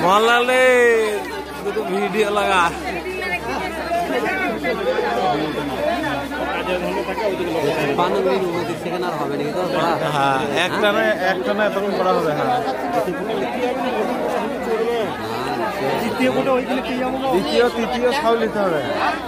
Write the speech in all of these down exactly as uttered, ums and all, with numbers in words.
मोहनलाले तो वीडियो लगा হ্যাঁ একটা না একটা না এতক্ষণ করা হবে। হ্যাঁ দ্বিতীয় দ্বিতীয় তৃতীয় সব নিতে হবে।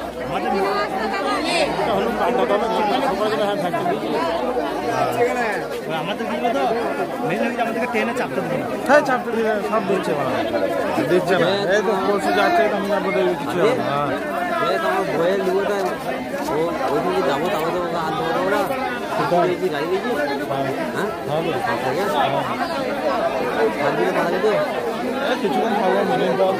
হ্যাঁ চাপতে দিলে সব দিচ্ছে দিচ্ছে না এই তো বলছে যাচ্ছে কিছু আমার বইয়ের লিগোটা ওইদিকে যাবো তারপর তো আনতে পারবো ওরা গাড়ি দেখি হ্যাঁ কিছুক্ষণ খাবো মিনিট বল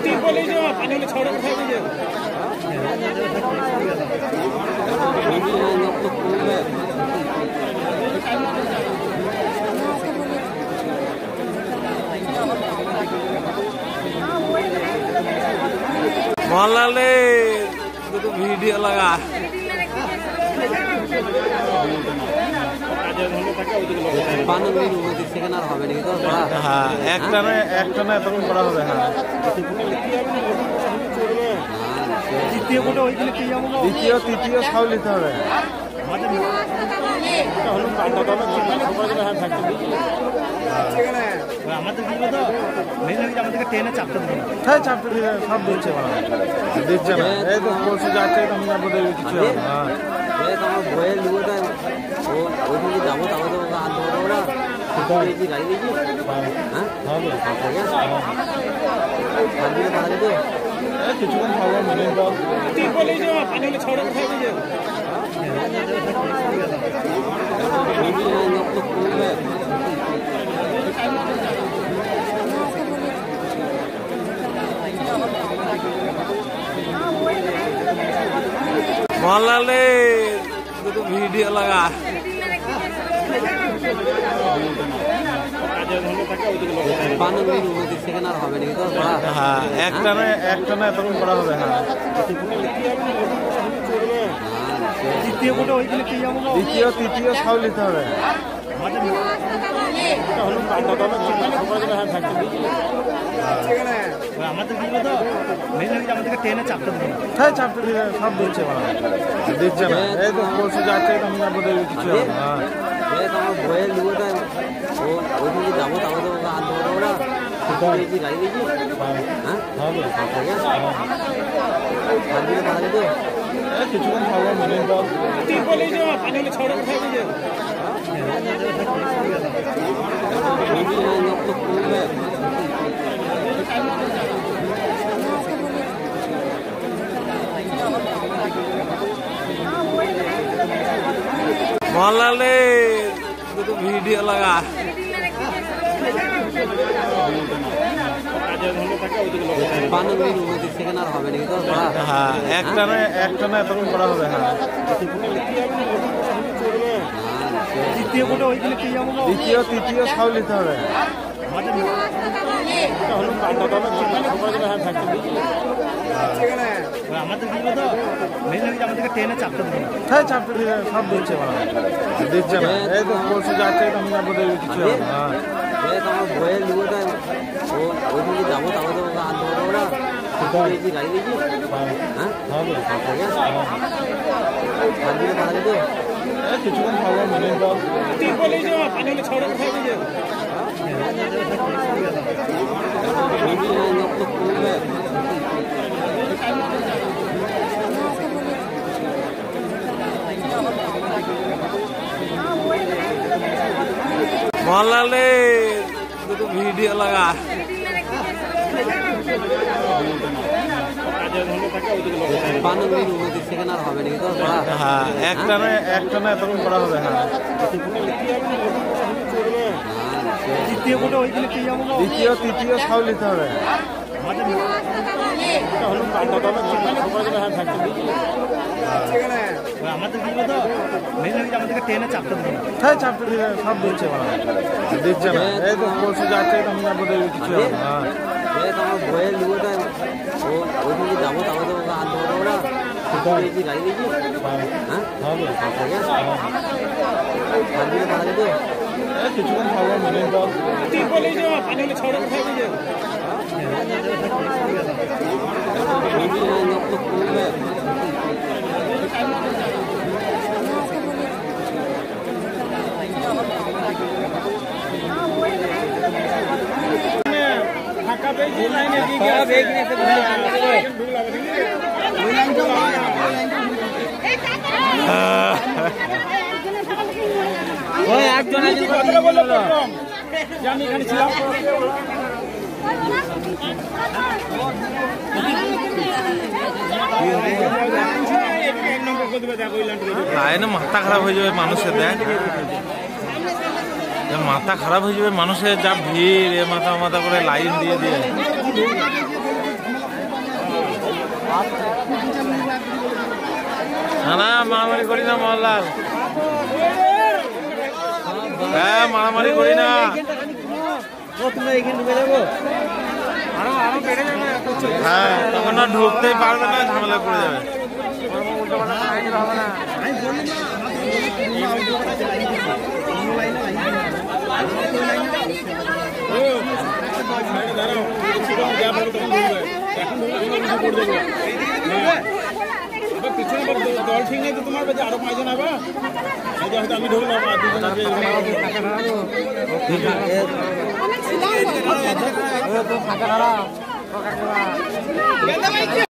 मोहनलाले तो वीडियो लगा হ্যাঁ একটা না একটা না এতক্ষণ করা হবে। হ্যাঁ দ্বিতীয় দ্বিতীয় তৃতীয় সব নিতে হবে। হ্যাঁ চাপতে দিলে সব দিচ্ছে দিচ্ছে না এই তো বলছে যাচ্ছে কিছু হ্যাঁ আমার বইয়ের লিগোটা ওইদিকে যাবো তারপর তো আনতে পারবো ওরা গাড়ি দেখি হ্যাঁ কিছুক্ষণ খাবো মিনিট বল मोहनलाले तो वीडियो लगा হ্যাঁ একটা না একটা না এতক্ষণ করা হবে। হ্যাঁ দ্বিতীয় দ্বিতীয় তৃতীয় সব নিতে হবে। হ্যাঁ চাপতে দিলে সব দিচ্ছে দিচ্ছে না এই তো বলছে যাচ্ছে কিছু হ্যাঁ আমার বইয়ের লিগোটা ওইদিকে যাবো তারপর তো আনতে পারবো ওরা গাড়ি দেখি হ্যাঁ কিছুক্ষণ খাবো মিনিট বল मोहनलाले तो वीडियो लगा হ্যাঁ একটা না একটা না এতক্ষণ করা হবে। হ্যাঁ দ্বিতীয় দ্বিতীয় তৃতীয় সব নিতে হবে। হ্যাঁ চাপতে দিলে সব দিচ্ছে দিচ্ছে না এই তো বলছে যাচ্ছে কিছু হ্যাঁ আমার বইয়ের লিগোটা ওইদিকে যাবো তারপর তো আনতে পারবো ওরা গাড়ি দেখি হ্যাঁ কিছুক্ষণ খাবো মিনিট বল मोहनलाले तो वीडियो लगा হ্যাঁ একটা না একটা না এতক্ষণ করা হবে। হ্যাঁ দ্বিতীয় দ্বিতীয় তৃতীয় সব নিতে হবে। হ্যাঁ চাপতে দিলে সব দিচ্ছে দিচ্ছে না এই তো বলছে যাচ্ছে কিছু হ্যাঁ আমার বইয়ের লিগোটা ওইদিকে যাবো তারপর তো আনতে পারবো ওরা গাড়ি দেখি হ্যাঁ কিছুক্ষণ খাবো মিনিট বল লাইনে মাথা খারাপ হয়ে যাবে মানুষের, দেখ মাথা খারাপ হয়ে যাবে মানুষের, যা ভিড় এ মাথা মাথা করে লাইন দিয়ে দিয়ে। না না মারামারি করি না মোহনলাল, হ্যাঁ মারামারি করি না। হ্যাঁ তখন না ঢুকতেই পারবে না, ঝামেলা পড়ে যাবে। পিছনে দল ঠিক নেই তো তোমার কাছে আরো পাঁচজন হবে, হয়তো আমি ধরলাম।